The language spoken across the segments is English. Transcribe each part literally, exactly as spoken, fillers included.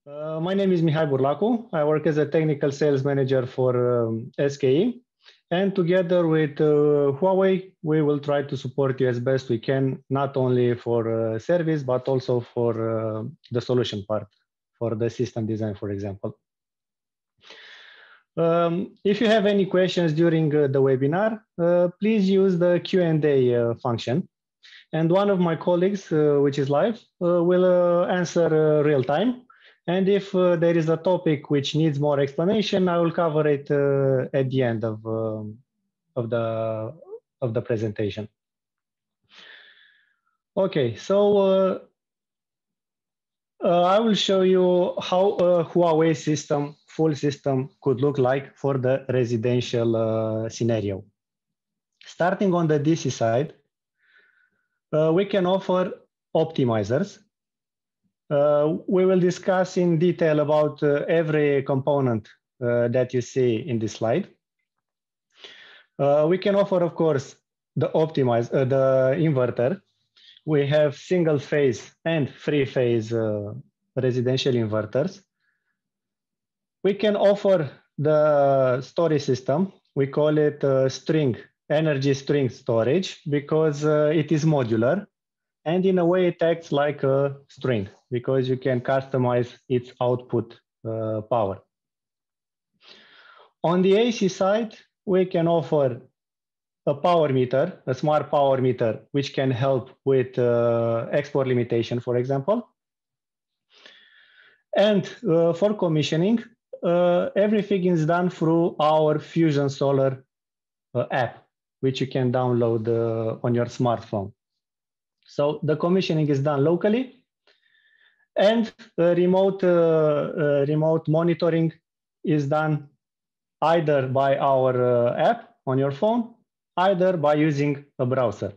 Uh, my name is Mihai Burlacu. I work as a technical sales manager for um, S K E. And together with uh, Huawei, we will try to support you as best we can, not only for uh, service, but also for uh, the solution part, for the system design, for example. Um, if you have any questions during uh, the webinar, uh, please use the Q and A uh, function. And one of my colleagues, uh, which is live, uh, will uh, answer uh, real time. And if uh, there is a topic which needs more explanation, I will cover it uh, at the end of, um, of, the, of the presentation. Okay, so uh, uh, I will show you how a Huawei system, full system, could look like for the residential uh, scenario. Starting on the D C side, uh, we can offer optimizers. Uh, we will discuss in detail about uh, every component uh, that you see in this slide. Uh, we can offer, of course, the optimize, uh, the inverter. We have single phase and three phase uh, residential inverters. We can offer the storage system. We call it uh, string, energy string storage, because uh, it is modular. And in a way, it acts like a string because you can customize its output uh, power. On the A C side, we can offer a power meter, a smart power meter, which can help with uh, export limitation, for example. And uh, for commissioning, uh, everything is done through our FusionSolar uh, app, which you can download uh, on your smartphone. So the commissioning is done locally, and uh, remote, uh, uh, remote monitoring is done either by our uh, app on your phone, either by using a browser.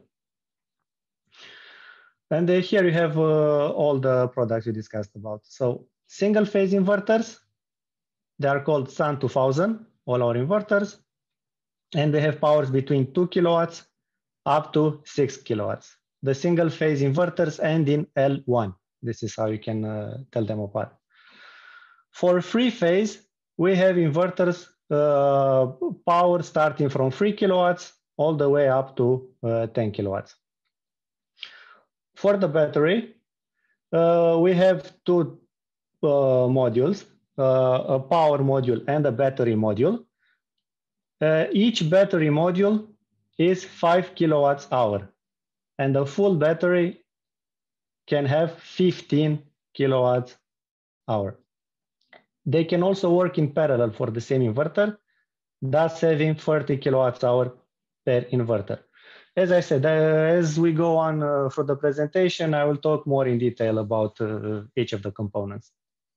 And uh, here you have uh, all the products we discussed about. So single phase inverters, they are called Sun two thousand, all our inverters, and they have powers between two kilowatts up to six kilowatts. The single phase inverters end in L one. This is how you can uh, tell them apart. For three phase, we have inverters uh, power starting from three kilowatts all the way up to uh, ten kilowatts. For the battery, uh, we have two uh, modules, uh, a power module and a battery module. Uh, each battery module is five kilowatts hour. And a full battery can have fifteen kilowatts hour. They can also work in parallel for the same inverter, thus saving thirty kilowatts hour per inverter. As I said, uh, as we go on uh, for the presentation, I will talk more in detail about uh, each of the components.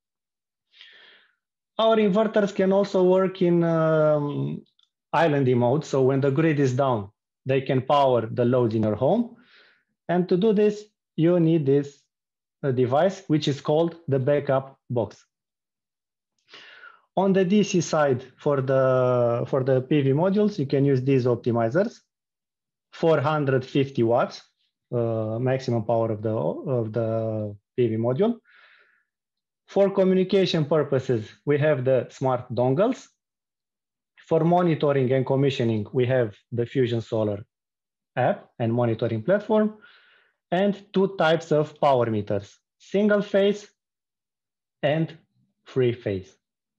Our inverters can also work in um, islanding mode. So when the grid is down, they can power the loads in your home. And to do this, you need this uh, device, which is called the backup box. On the D C side, for the, for the P V modules, you can use these optimizers, four hundred fifty watts, uh, maximum power of the, of the P V module. For communication purposes, we have the smart dongles. For monitoring and commissioning, we have the FusionSolar app and monitoring platform, and two types of power meters, single phase and three phase.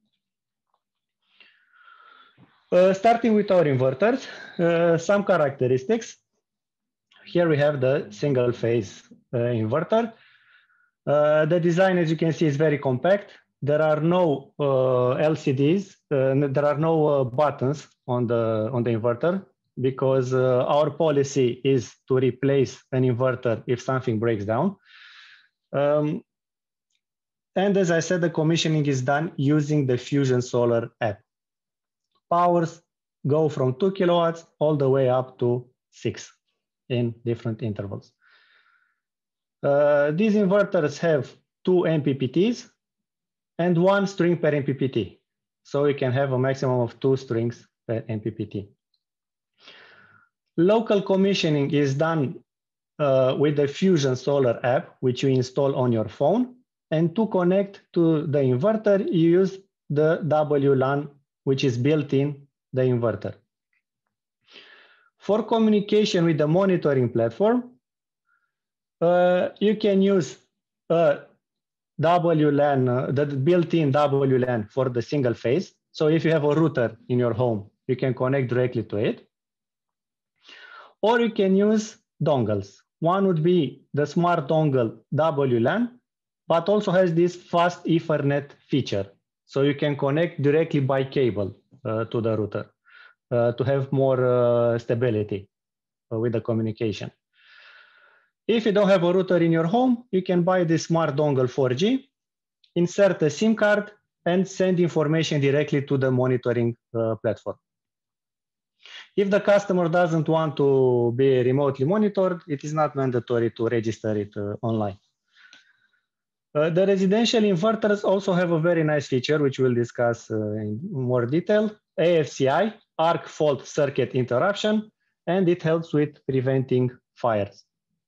Uh, starting with our inverters, uh, some characteristics. Here we have the single phase uh, inverter. Uh, the design, as you can see, is very compact. There are no uh, L C Ds, uh, there are no uh, buttons on the, on the inverter, because uh, our policy is to replace an inverter if something breaks down. Um, and as I said, the commissioning is done using the FusionSolar app. Powers go from two kilowatts all the way up to six in different intervals. Uh, these inverters have two M P P Ts and one string per M P P T. So you can have a maximum of two strings per M P P T. Local commissioning is done uh, with the FusionSolar app, which you install on your phone, And to connect to the inverter, you use the W LAN, which is built in the inverter. For communication with the monitoring platform, uh, you can use a W LAN, uh, the built-in W LAN for the single phase. So if you have a router in your home, you can connect directly to it. Or you can use dongles. One would be the smart dongle W LAN, but also has this fast Ethernet feature. So you can connect directly by cable uh, to the router uh, to have more uh, stability uh, with the communication. If you don't have a router in your home, you can buy this smart dongle four G, insert a SIM card, and send information directly to the monitoring uh, platform. If the customer doesn't want to be remotely monitored, it is not mandatory to register it uh, online. Uh, the residential inverters also have a very nice feature, which we'll discuss uh, in more detail, A F C I, arc fault circuit interruption, and it helps with preventing fires.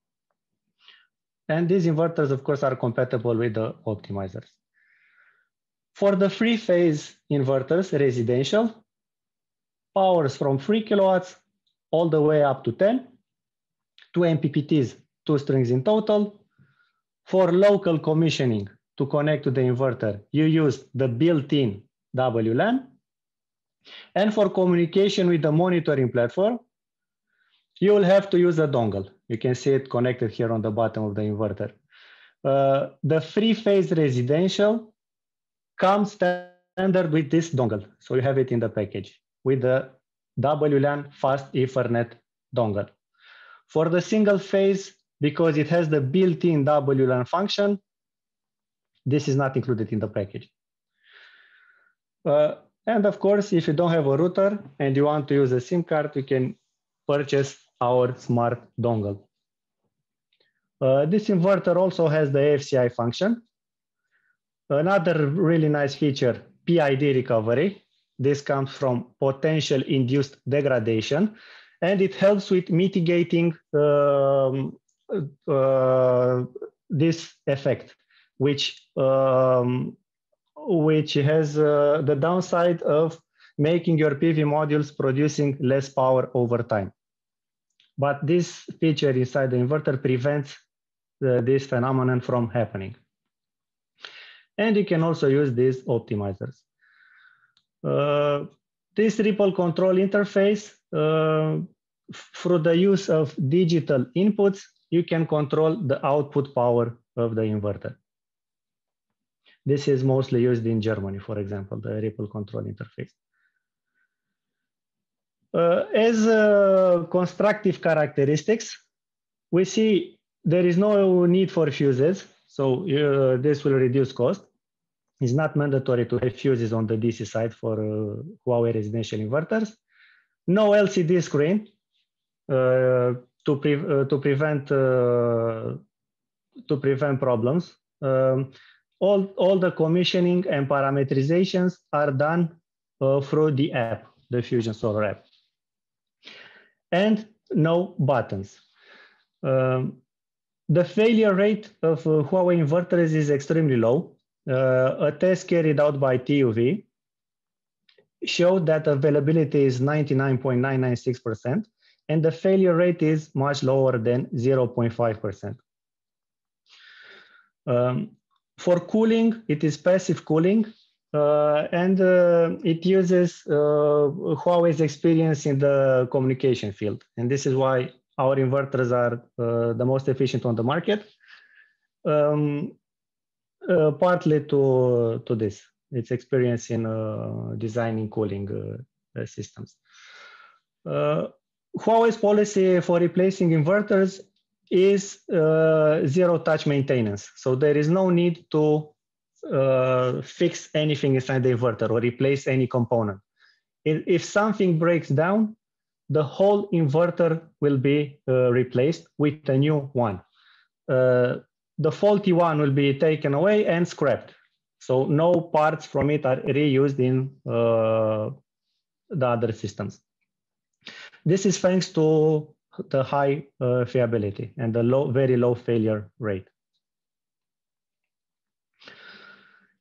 And these inverters, of course, are compatible with the optimizers. For the three-phase inverters, residential, powers from three kilowatts all the way up to ten, two M P P Ts, two strings in total. For local commissioning, to connect to the inverter, you use the built-in W LAN. And for communication with the monitoring platform, you will have to use a dongle. You can see it connected here on the bottom of the inverter. Uh, the three-phase residential comes standard with this dongle. So you have it in the package with the W LAN fast Ethernet dongle. For the single phase, because it has the built-in W LAN function, this is not included in the package. Uh, and of course, if you don't have a router and you want to use a SIM card, you can purchase our smart dongle. Uh, this inverter also has the A F C I function. Another really nice feature, P I D recovery. This comes from potential induced degradation, and it helps with mitigating um, uh, this effect, which um, which has uh, the downside of making your P V modules producing less power over time. But this feature inside the inverter prevents uh, this phenomenon from happening. And you can also use these optimizers. Uh, this ripple control interface, uh, through the use of digital inputs, you can control the output power of the inverter. This is mostly used in Germany, for example, the ripple control interface. Uh, as uh, constructive characteristics, we see there is no need for fuses, so uh, this will reduce cost. It's not mandatory to have fuses on the D C side for uh, Huawei residential inverters. No L C D screen uh, to, pre uh, to prevent uh, to prevent problems. Um, all, all the commissioning and parameterizations are done uh, through the app, the FusionSolar app. And no buttons. Um, the failure rate of uh, Huawei inverters is extremely low. Uh, a test carried out by T U V showed that availability is ninety-nine point nine nine six percent, and the failure rate is much lower than zero point five percent. Um, for cooling, it is passive cooling, uh, and uh, it uses uh, Huawei's experience in the communication field. And this is why our inverters are uh, the most efficient on the market. Um, Uh, partly to uh, to this, its experience in uh, designing cooling uh, uh, systems. Uh, Huawei's policy for replacing inverters is uh, zero-touch maintenance, so there is no need to uh, fix anything inside the inverter or replace any component. If, if something breaks down, the whole inverter will be uh, replaced with a new one. Uh, the faulty one will be taken away and scrapped. So no parts from it are reused in uh, the other systems. This is thanks to the high uh, fiability and the low, very low failure rate.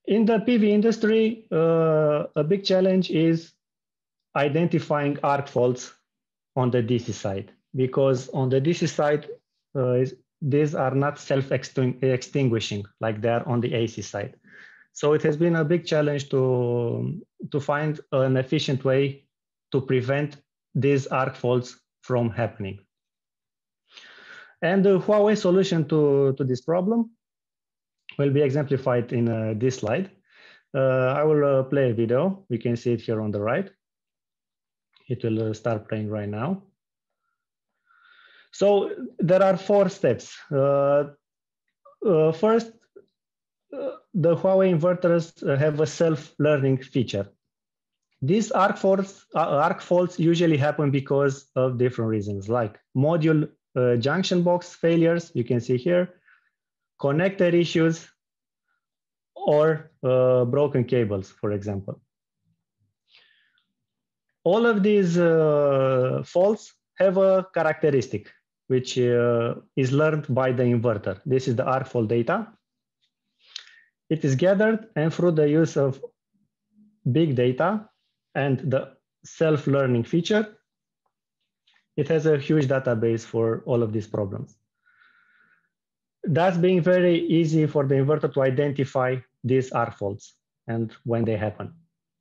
In the P V industry, uh, a big challenge is identifying arc faults on the D C side, because on the D C side, uh, is, these are not self-extinguishing like they are on the A C side. So it has been a big challenge to, to find an efficient way to prevent these arc faults from happening. And the Huawei solution to, to this problem will be exemplified in uh, this slide. Uh, I will uh, play a video. We can see it here on the right. It will uh, start playing right now. So there are four steps. Uh, uh, first, uh, the Huawei inverters have a self-learning feature. These arc faults, uh, arc faults usually happen because of different reasons, like module uh, junction box failures, you can see here, connector issues, or uh, broken cables, for example. All of these uh, faults have a characteristic, which uh, is learned by the inverter. This is the arc fault data. It is gathered, and through the use of big data and the self-learning feature, it has a huge database for all of these problems. That's being very easy for the inverter to identify these arc faults and when they happen.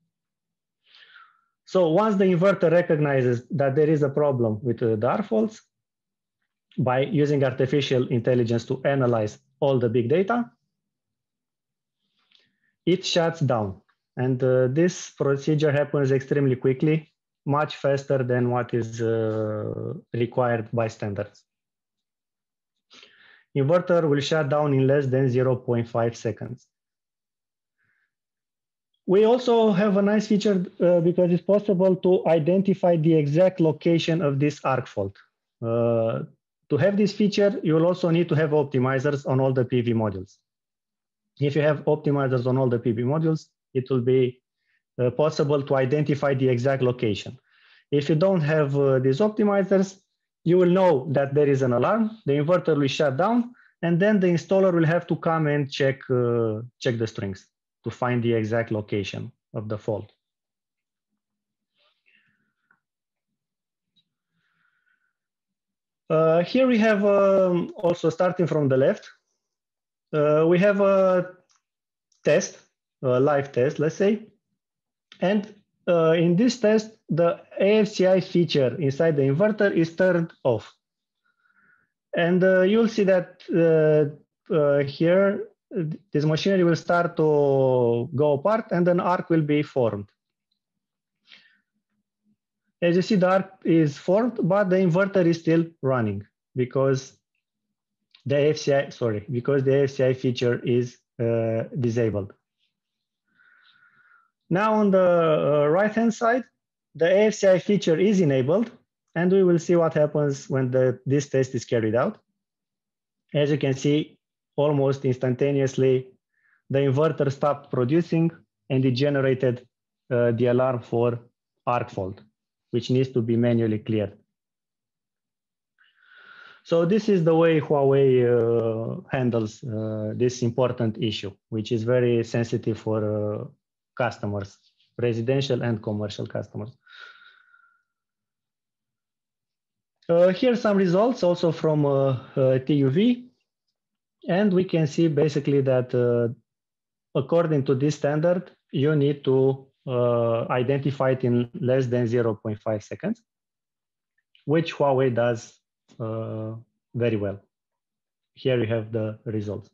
So once the inverter recognizes that there is a problem with uh, the arc faults, by using artificial intelligence to analyze all the big data, it shuts down. And uh, this procedure happens extremely quickly, much faster than what is uh, required by standards. Inverter will shut down in less than zero point five seconds. We also have a nice feature uh, because it's possible to identify the exact location of this arc fault. Uh, to have this feature, you will also need to have optimizers on all the P V modules. If you have optimizers on all the P V modules, it will be uh, possible to identify the exact location. If you don't have uh, these optimizers, you will know that there is an alarm, the inverter will shut down, and then the installer will have to come and check, uh, check the strings to find the exact location of the fault. Uh, here we have um, also starting from the left, uh, we have a test, a live test, let's say. And uh, in this test, the A F C I feature inside the inverter is turned off. And uh, you'll see that uh, uh, here, this machinery will start to go apart and an arc will be formed. As you see, the arc is formed, but the inverter is still running because the A F C I, sorry, because the A F C I feature is uh, disabled. Now on the uh, right-hand side, the A F C I feature is enabled, and we will see what happens when the, this test is carried out. As you can see, almost instantaneously, the inverter stopped producing and it generated uh, the alarm for arc fault, which needs to be manually cleared. So this is the way Huawei uh, handles uh, this important issue, which is very sensitive for uh, customers, residential and commercial customers. Uh, here are some results also from uh, uh, T U V. And we can see basically that uh, according to this standard, you need to uh, identify it in less than zero point five seconds, which Huawei does uh, very well. Here you have the results.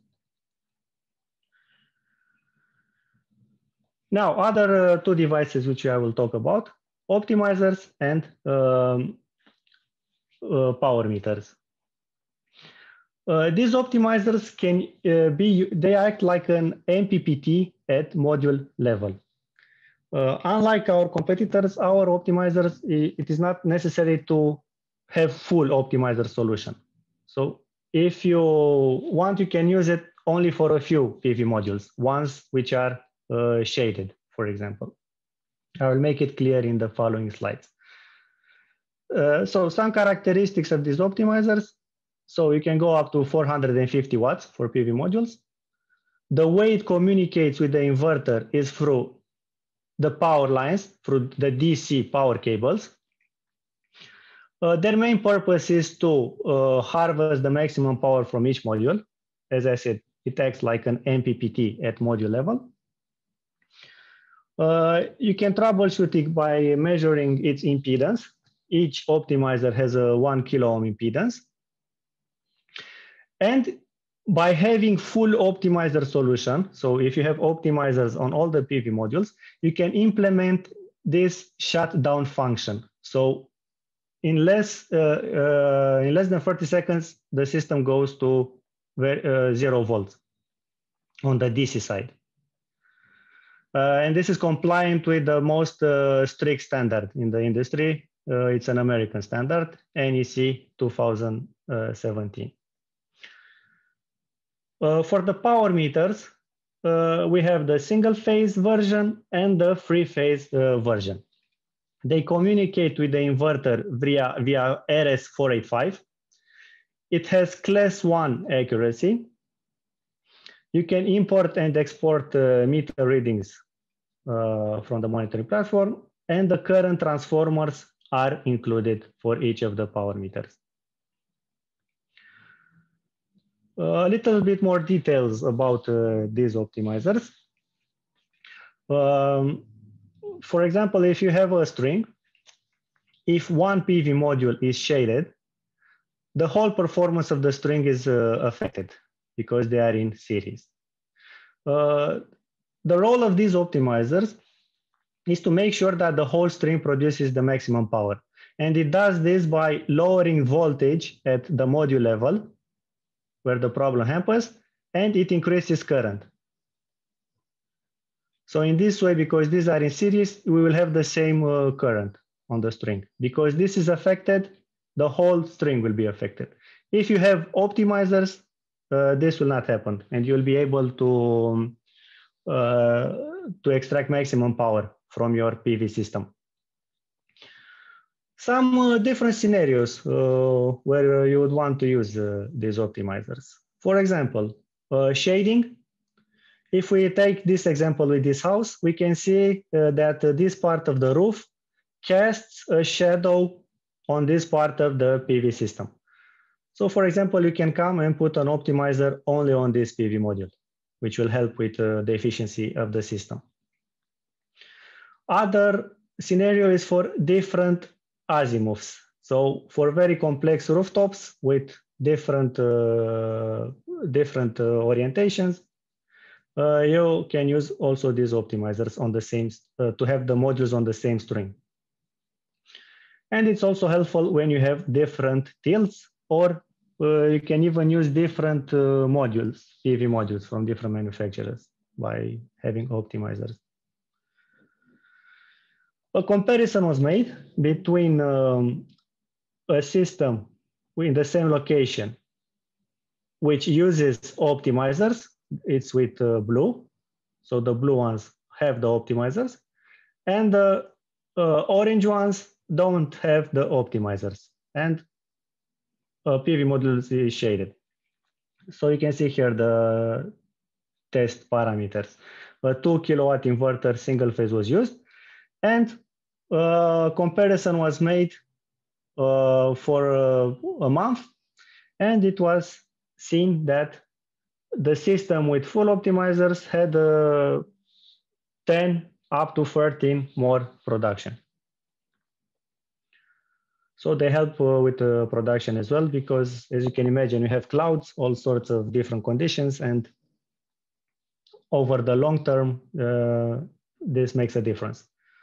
Now, other uh, two devices which I will talk about, optimizers and um, uh, power meters. Uh, these optimizers can uh, be, they act like an M P P T at module level. Uh, unlike our competitors, our optimizers, it is not necessary to have full optimizer solution. So if you want, you can use it only for a few P V modules, ones which are uh, shaded, for example. I will make it clear in the following slides. Uh, so some characteristics of these optimizers. So you can go up to four hundred fifty watts for P V modules. The way it communicates with the inverter is through the power lines, through the D C power cables. Uh, their main purpose is to uh, harvest the maximum power from each module. As I said, it acts like an M P P T at module level. Uh, you can troubleshoot it by measuring its impedance. Each optimizer has a one kilo ohm impedance. And by having full optimizer solution, so if you have optimizers on all the P V modules, you can implement this shutdown function. So in less, uh, uh, in less than thirty seconds, the system goes to uh, zero volts on the D C side. Uh, and this is compliant with the most uh, strict standard in the industry. Uh, it's an American standard, N E C two thousand seventeen. Uh, for the power meters, uh, we have the single phase version and the three phase uh, version. They communicate with the inverter via, via R S four eighty-five. It has class one accuracy. You can import and export uh, meter readings uh, from the monitoring platform, and the current transformers are included for each of the power meters. A little bit more details about uh, these optimizers. Um, for example, if you have a string, if one P V module is shaded, the whole performance of the string is uh, affected because they are in series. Uh, the role of these optimizers is to make sure that the whole string produces the maximum power. And it does this by lowering voltage at the module level, where the problem happens, and it increases current. So in this way, because these are in series, we will have the same uh, current on the string. Because this is affected, the whole string will be affected. If you have optimizers, uh, this will not happen, and you'll be able to, uh, to extract maximum power from your P V system. Some uh, different scenarios uh, where you would want to use uh, these optimizers. For example, uh, shading. If we take this example with this house, we can see uh, that uh, this part of the roof casts a shadow on this part of the P V system. So for example, you can come and put an optimizer only on this P V module, which will help with uh, the efficiency of the system. Other scenario is for different azimuths. So for very complex rooftops with different, uh, different uh, orientations, uh, you can use also these optimizers on the same, uh, to have the modules on the same string. And it's also helpful when you have different tilts, or uh, you can even use different uh, modules, P V modules from different manufacturers by having optimizers. A comparison was made between um, a system in the same location, which uses optimizers. It's with uh, blue. So the blue ones have the optimizers, and the uh, orange ones don't have the optimizers, and a P V module is shaded. So you can see here the test parameters. A two kilowatt inverter single phase was used, and uh, comparison was made uh, for uh, a month, and it was seen that the system with full optimizers had uh, ten up to thirteen more production. So they help uh, with uh, production as well, because as you can imagine, you have clouds, all sorts of different conditions, and over the long term, uh, this makes a difference.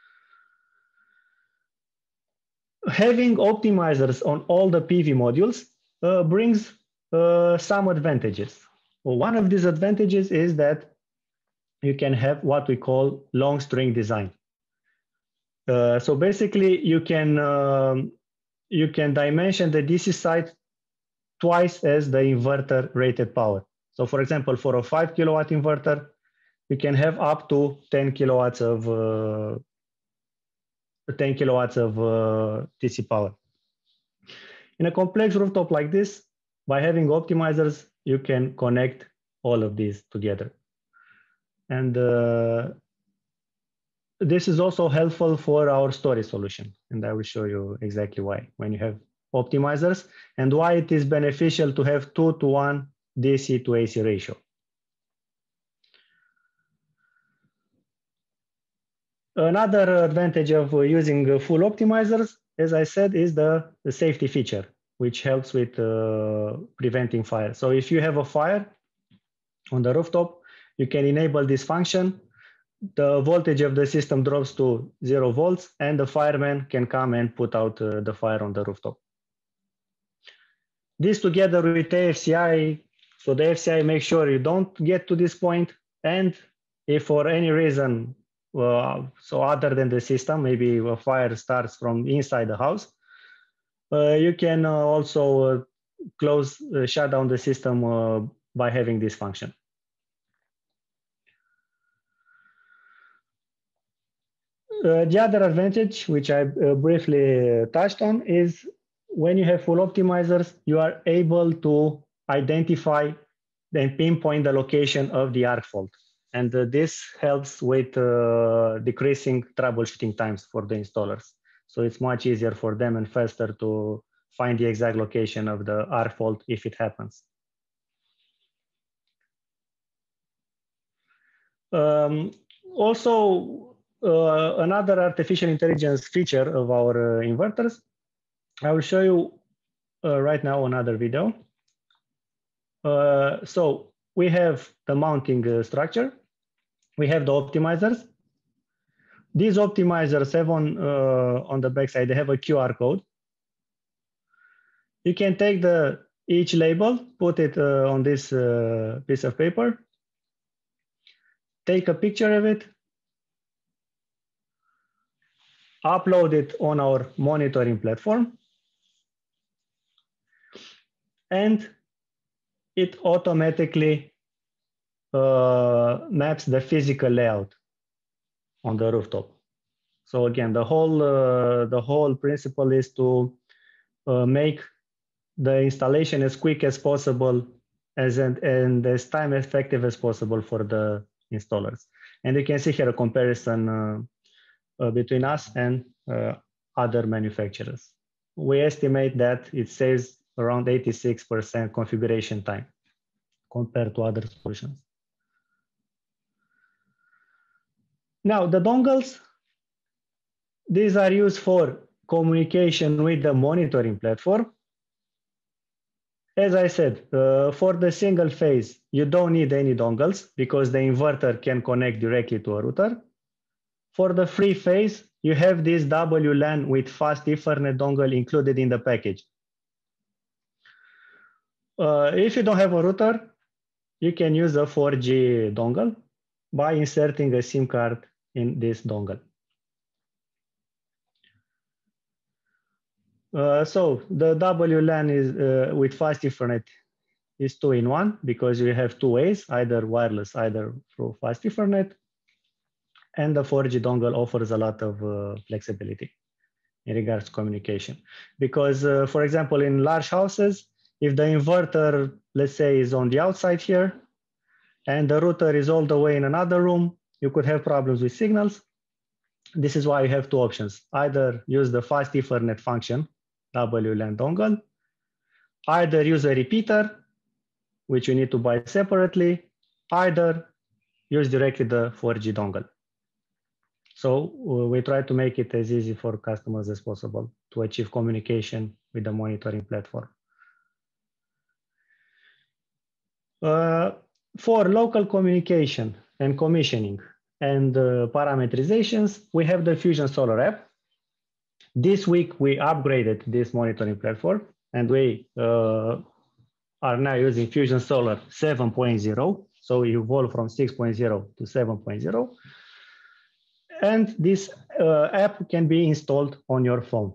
Having optimizers on all the P V modules uh, brings uh, some advantages. Well, one of these advantages is that you can have what we call long string design. Uh, so basically, you can um, you can dimension the D C side twice as the inverter rated power. So for example, for a five kilowatt inverter, you can have up to ten kilowatts of uh, ten kilowatts of uh, D C power. In a complex rooftop like this, by having optimizers, you can connect all of these together. And uh, this is also helpful for our storage solution. And I will show you exactly why when you have optimizers and why it is beneficial to have two to one D C to A C ratio. Another advantage of using full optimizers, as I said, is the, the safety feature, which helps with uh, preventing fire. So if you have a fire on the rooftop, you can enable this function. The voltage of the system drops to zero volts, and the fireman can come and put out uh, the fire on the rooftop. This together with A F C I, so the A F C I makes sure you don't get to this point, and if for any reason, uh, so other than the system, maybe a fire starts from inside the house, uh, you can uh, also uh, close, uh, shut down the system uh, by having this function. Uh, the other advantage, which I uh, briefly uh, touched on, is when you have full optimizers, you are able to identify and pinpoint the location of the arc fault. And uh, this helps with uh, decreasing troubleshooting times for the installers. So it's much easier for them and faster to find the exact location of the arc fault if it happens. Um, also, uh, another artificial intelligence feature of our uh, inverters, I will show you uh, right now another video. Uh, so we have the mounting uh, structure. We have the optimizers. These optimizers have on, uh, on the backside, they have a Q R code. You can take the each label, put it uh, on this uh, piece of paper, take a picture of it, upload it on our monitoring platform, and it automatically uh, maps the physical layout on the rooftop. So again, the whole uh, the whole principle is to uh, make the installation as quick as possible as and, and as time effective as possible for the installers. And you can see here a comparison uh, uh, between us and uh, other manufacturers. We estimate that it saves around eighty-six percent configuration time compared to other solutions. Now, the dongles, these are used for communication with the monitoring platform. As I said, uh, for the single phase, you don't need any dongles because the inverter can connect directly to a router. For the free phase, you have this W LAN with fast Ethernet dongle included in the package. Uh, if you don't have a router, you can use a four G dongle by inserting a SIM card in this dongle. Uh, so the W LAN is uh, with fast Ethernet is two in one because you have two ways, either wireless, either through fast Ethernet. And the four G dongle offers a lot of uh, flexibility in regards to communication. Because, uh, for example, in large houses, if the inverter, let's say, is on the outside here, and the router is all the way in another room, you could have problems with signals. This is why you have two options. Either use the fast Ethernet function, W LAN dongle, either use a repeater, which you need to buy separately, either use directly the four G dongle. So uh, we try to make it as easy for customers as possible to achieve communication with the monitoring platform. Uh, for local communication and commissioning and uh, parameterizations, we have the FusionSolar app. This week, we upgraded this monitoring platform, and we uh, are now using FusionSolar seven point zero. So we evolved from six point zero to seven point zero. And this uh, app can be installed on your phone.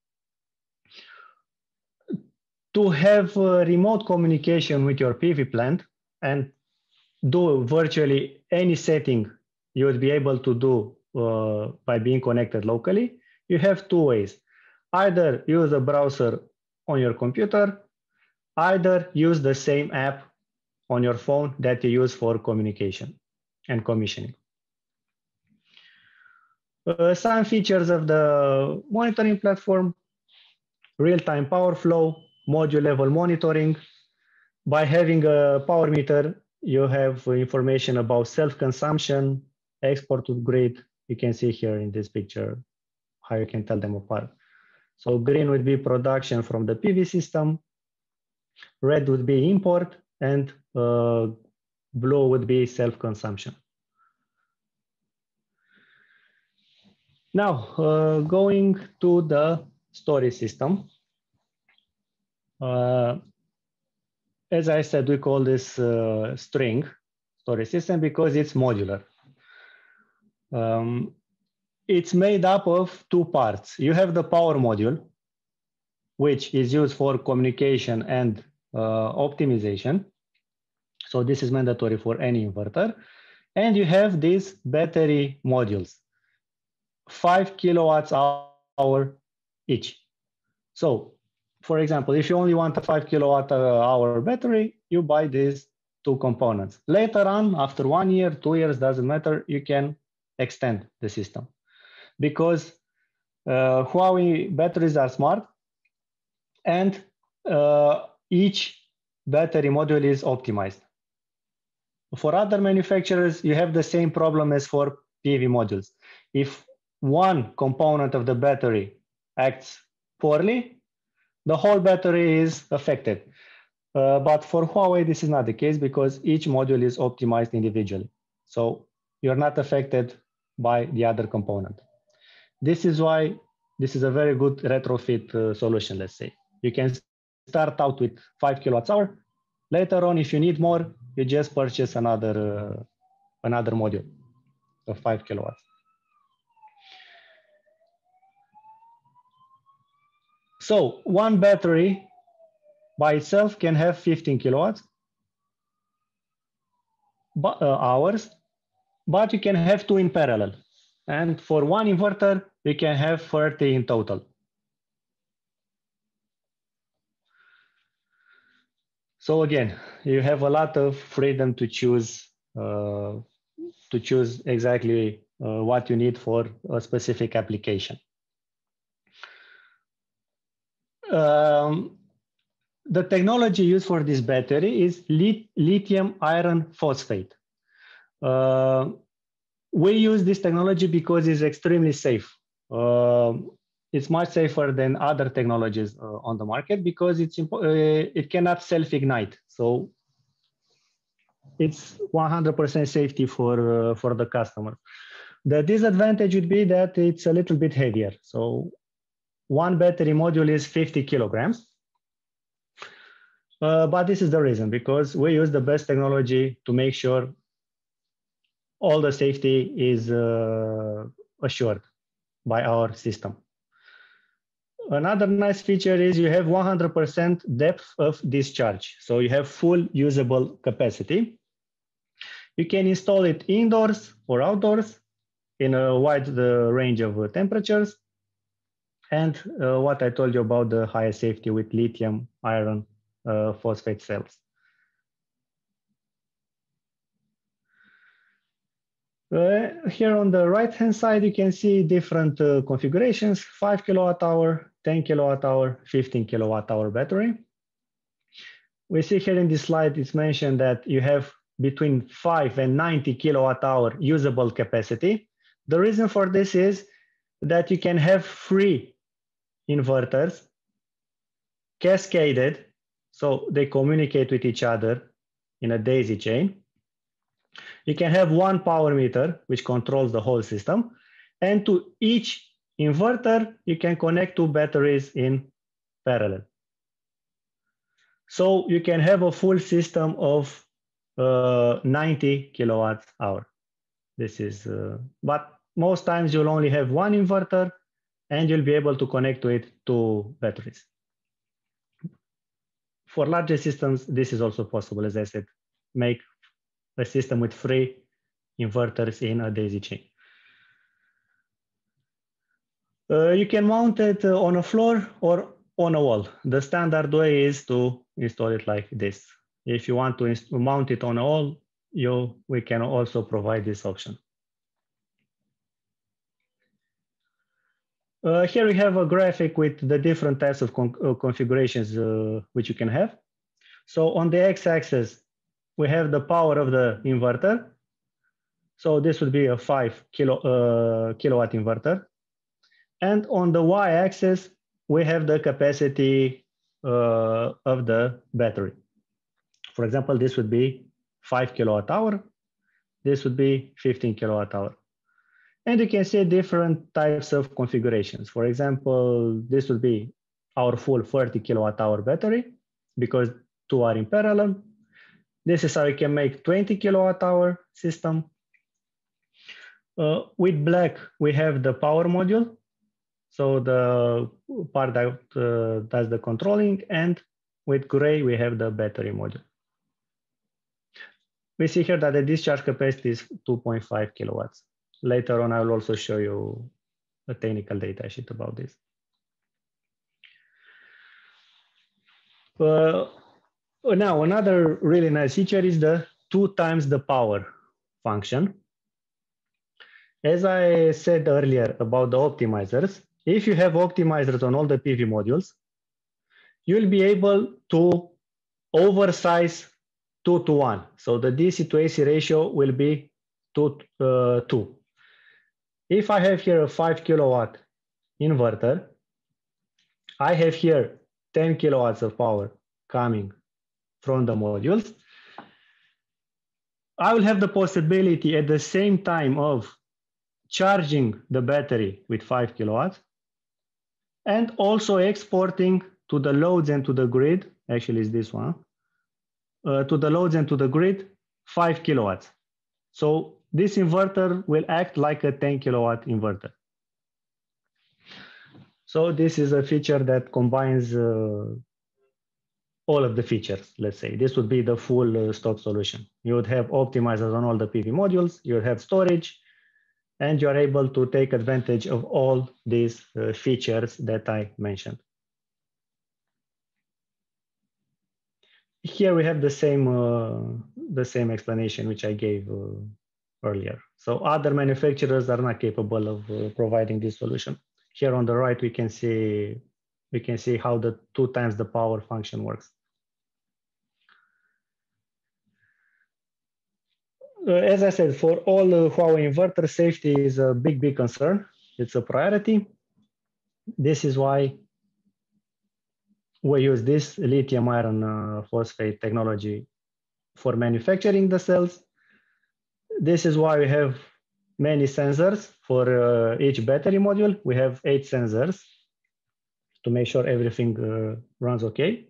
To have uh, remote communication with your P V plant and do virtually any setting you would be able to do uh, by being connected locally, you have two ways. Either use a browser on your computer, either use the same app on your phone that you use for communication. and commissioning. Uh, some features of the monitoring platform: real-time power flow, module level monitoring. By having a power meter, you have information about self-consumption, export to grid. You can see here in this picture how you can tell them apart. So green would be production from the P V system, red would be import, and uh, blue would be self-consumption. Now, uh, going to the storage system. Uh, as I said, we call this uh, string storage system because it's modular. Um, it's made up of two parts. You have the power module, which is used for communication and uh, optimization. So this is mandatory for any inverter. And you have these battery modules, five kilowatts hour each. So for example, if you only want a five kilowatt hour battery, you buy these two components. Later on, after one year, two years, doesn't matter, you can extend the system. Because uh, Huawei batteries are smart, and uh, each battery module is optimized. For other manufacturers, you have the same problem as for P V modules. If one component of the battery acts poorly, the whole battery is affected. Uh, but for Huawei, this is not the case because each module is optimized individually. So you're not affected by the other component. This is why this is a very good retrofit uh, solution, let's say. You can start out with five kilowatts hour. Later on, if you need more, you just purchase another, uh, another module of five kilowatts. So one battery by itself can have fifteen kilowatts but, uh, hours, but you can have two in parallel. And for one inverter, you can have thirty in total. So again, you have a lot of freedom to choose uh, to choose exactly uh, what you need for a specific application. Um, the technology used for this battery is lithium iron phosphate. Uh, we use this technology because it's extremely safe. Uh, it's much safer than other technologies uh, on the market because it's uh, it cannot self-ignite. So it's one hundred percent safety for uh, for the customer. The disadvantage would be that it's a little bit heavier. So one battery module is fifty kilograms. Uh, but this is the reason, because we use the best technology to make sure all the safety is uh, assured by our system. Another nice feature is you have one hundred percent depth of discharge. So you have full usable capacity. You can install it indoors or outdoors in a wide uh, range of uh, temperatures. And uh, what I told you about the higher safety with lithium iron uh, phosphate cells. Uh, here on the right-hand side, you can see different uh, configurations: five kilowatt hour, ten kilowatt hour, fifteen kilowatt hour battery. We see here in this slide, it's mentioned that you have between five and ninety kilowatt hour usable capacity. The reason for this is that you can have three inverters cascaded, so they communicate with each other in a daisy chain. You can have one power meter, which controls the whole system. And to each inverter, you can connect two batteries in parallel. So you can have a full system of uh, ninety kilowatt hour. This is, uh, but most times you'll only have one inverter and you'll be able to connect to it two batteries. For larger systems, this is also possible, as I said, make a system with three inverters in a daisy chain. Uh, you can mount it uh, on a floor or on a wall. The standard way is to install it like this. If you want to mount it on a wall, you we can also provide this option. Uh, here we have a graphic with the different types of con uh, configurations uh, which you can have. So on the x-axis, we have the power of the inverter. So this would be a five kilo, uh, kilowatt inverter. And on the y-axis, we have the capacity uh, of the battery. For example, this would be five kilowatt hour. This would be fifteen kilowatt hour. And you can see different types of configurations. For example, this would be our full thirty kilowatt hour battery because two are in parallel. This is how you can make twenty kilowatt hour system. Uh, with black, we have the power module. So the part that uh, does the controlling, and with gray, we have the battery module. We see here that the discharge capacity is two point five kilowatts. Later on, I will also show you a technical data sheet about this. Uh, now, another really nice feature is the two times the power function. As I said earlier about the optimizers, if you have optimizers on all the P V modules, you'll be able to oversize two to one. So the D C to A C ratio will be two, uh, two. If I have here a five kilowatt inverter, I have here ten kilowatts of power coming from the modules. I will have the possibility at the same time of charging the battery with five kilowatts and also exporting to the loads and to the grid, actually it's this one, uh, to the loads and to the grid, five kilowatts. So this inverter will act like a ten kilowatt inverter. So this is a feature that combines uh, all of the features, let's say. This would be the full uh, stock solution. You would have optimizers on all the P V modules, you would have storage, and you're able to take advantage of all these uh, features that I mentioned. Here we have the same, uh, the same explanation which I gave uh, earlier. So other manufacturers are not capable of uh, providing this solution. Here on the right, we can see we can see how the two times the power function works. Uh, as I said, for all uh, Huawei inverters, safety is a big, big concern. It's a priority. This is why we use this lithium iron uh, phosphate technology for manufacturing the cells. This is why we have many sensors for uh, each battery module. We have eight sensors to make sure everything uh, runs okay.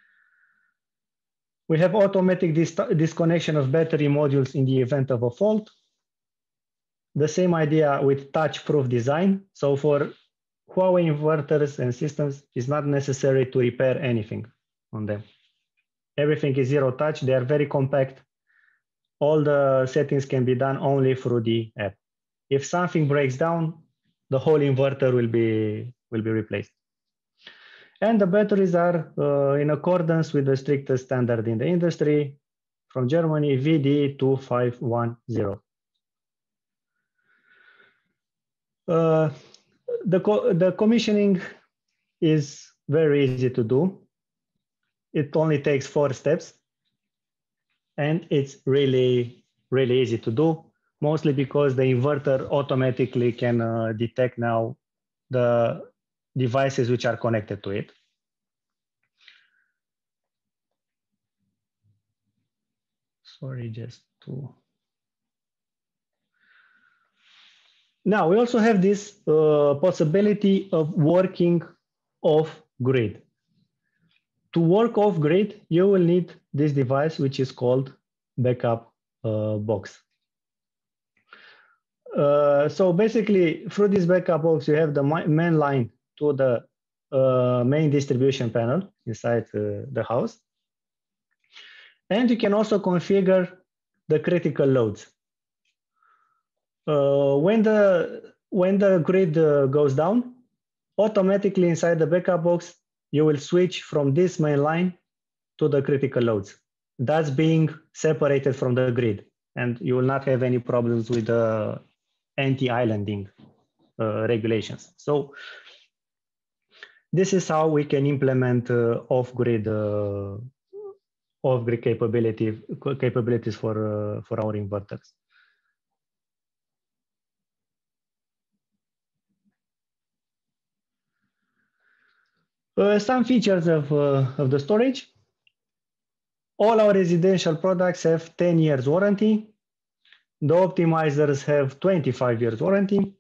We have automatic dis disconnection of battery modules in the event of a fault. The same idea with touch-proof design. So for Huawei inverters and systems, it's not necessary to repair anything on them. Everything is zero touch. They are very compact. All the settings can be done only through the app. If something breaks down, the whole inverter will be, will be replaced. And the batteries are uh, in accordance with the strictest standard in the industry from Germany, V D two five one zero. Uh, the, co the commissioning is very easy to do. It only takes four steps. And it's really, really easy to do, mostly because the inverter automatically can uh, detect now the devices which are connected to it. Sorry, just to. Now, we also have this uh, possibility of working off grid. To work off grid, you will need this device, which is called backup uh, box. Uh, so basically, through this backup box, you have the main line to the uh, main distribution panel inside uh, the house. And you can also configure the critical loads. Uh, when, the, when the grid uh, goes down, automatically inside the backup box, you will switch from this main line to the critical loads. That's being separated from the grid. and you will not have any problems with the anti-islanding uh, regulations. So this is how we can implement uh, off-grid uh, off-grid capability capabilities for uh, for our inverters. Uh, some features of uh, of the storage. All our residential products have ten years warranty. The optimizers have twenty-five years warranty.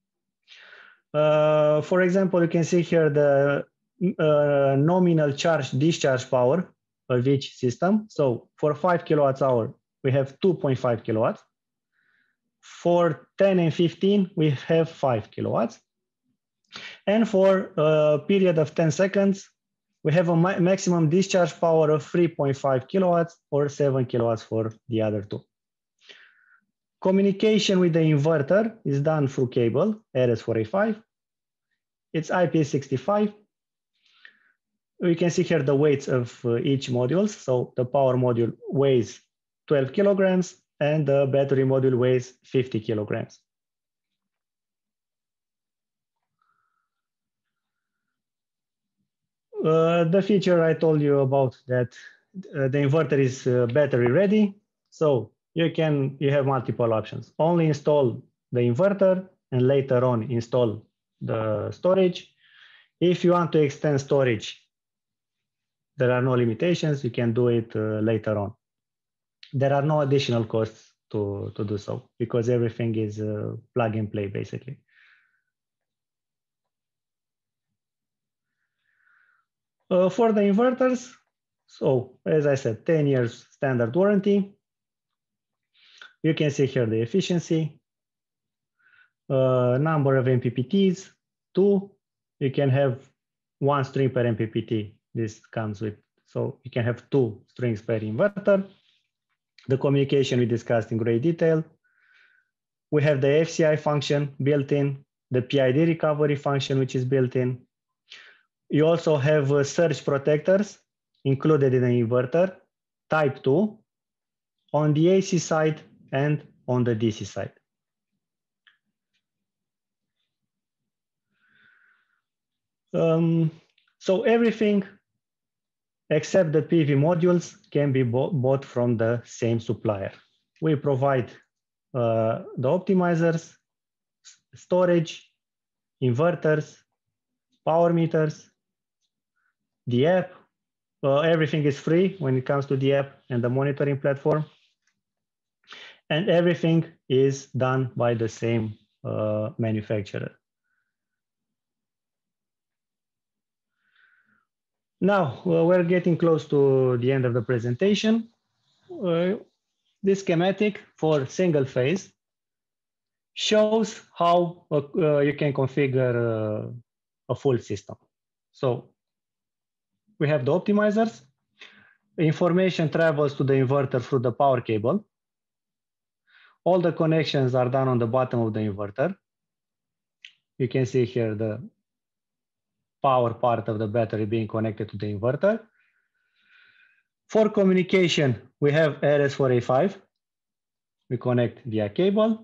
Uh, for example, you can see here the uh, nominal charge discharge power of each system. So for five kilowatts hour, we have two point five kilowatts. For ten and fifteen, we have five kilowatts. And for a period of ten seconds, we have a ma maximum discharge power of three point five kilowatts or seven kilowatts for the other two. Communication with the inverter is done through cable, R S four eighty-five. It's I P sixty-five. We can see here the weights of uh, each module. So the power module weighs twelve kilograms and the battery module weighs fifty kilograms. Uh, the feature I told you about, that uh, the inverter is uh, battery ready. So you can, you have multiple options. Only install the inverter and later on install the storage. If you want to extend storage, there are no limitations. You can do it uh, later on. There are no additional costs to, to do so because everything is uh, plug and play basically. Uh, for the inverters, so as I said, ten years standard warranty. You can see here the efficiency, uh, number of M P P Ts, two. You can have one string per M P P T. This comes with, so you can have two strings per inverter. The communication we discussed in great detail. We have the A F C I function built in, the P I D recovery function, which is built in. You also have uh, surge protectors included in the inverter, type two, on the A C side and on the D C side. Um, so everything except the P V modules can be bought from the same supplier. We provide uh, the optimizers, storage, inverters, power meters, the app. Uh, everything is free when it comes to the app and the monitoring platform. And everything is done by the same uh, manufacturer. Now, well, we're getting close to the end of the presentation. Uh, this schematic for single phase shows how uh, uh, you can configure uh, a full system. So we have the optimizers. Information travels to the inverter through the power cable. All the connections are done on the bottom of the inverter. You can see here the power part of the battery being connected to the inverter. For communication, we have R S four eighty-five. We connect via cable.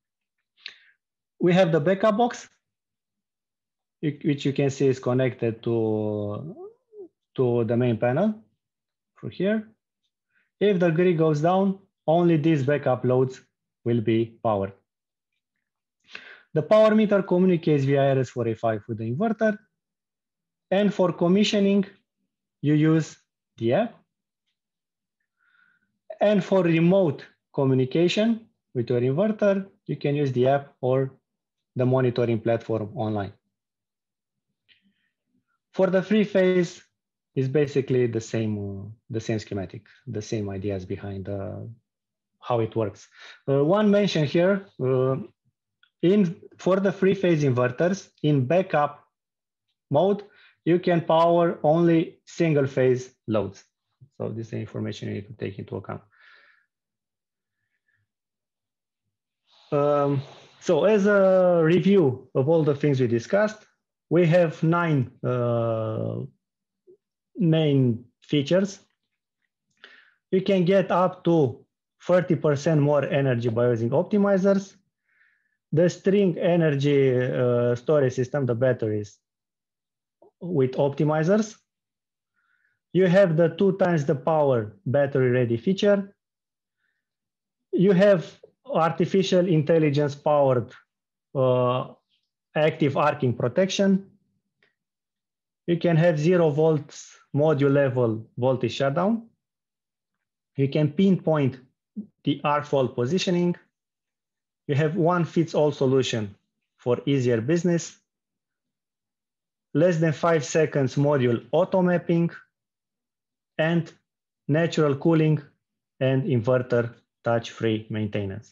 We have the backup box, which you can see is connected to, to the main panel through here. If the grid goes down, only these backup loads will be powered. The power meter communicates via R S four eighty-five with the inverter. And for commissioning, you use the app. And for remote communication with your inverter, you can use the app or the monitoring platform online. For the three phase, is basically the same, uh, the same schematic, the same ideas behind uh, how it works. Uh, one mention here, uh, in for the three phase inverters, in backup mode, you can power only single phase loads. So this is the information you need to take into account. Um, so as a review of all the things we discussed, we have nine uh, main features. You can get up to thirty percent more energy by using optimizers. The string energy uh, storage system, the batteries, with optimizers. You have the two times the power battery ready feature. You have artificial intelligence powered uh, active arcing protection. You can have zero volts module level voltage shutdown. You can pinpoint the arc fault positioning. You have one fits all solution for easier business. Less than five seconds module auto mapping, and natural cooling and inverter touch-free maintenance.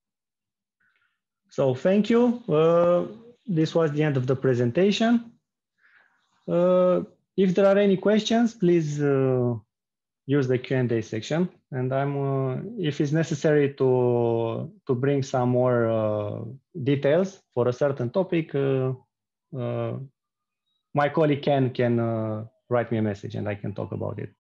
So thank you. Uh, this was the end of the presentation. Uh, if there are any questions, please uh, use the Q and A section. And I'm, uh, if it's necessary to to bring some more uh, details for a certain topic, uh, uh, my colleague can can uh, write me a message and I can talk about it.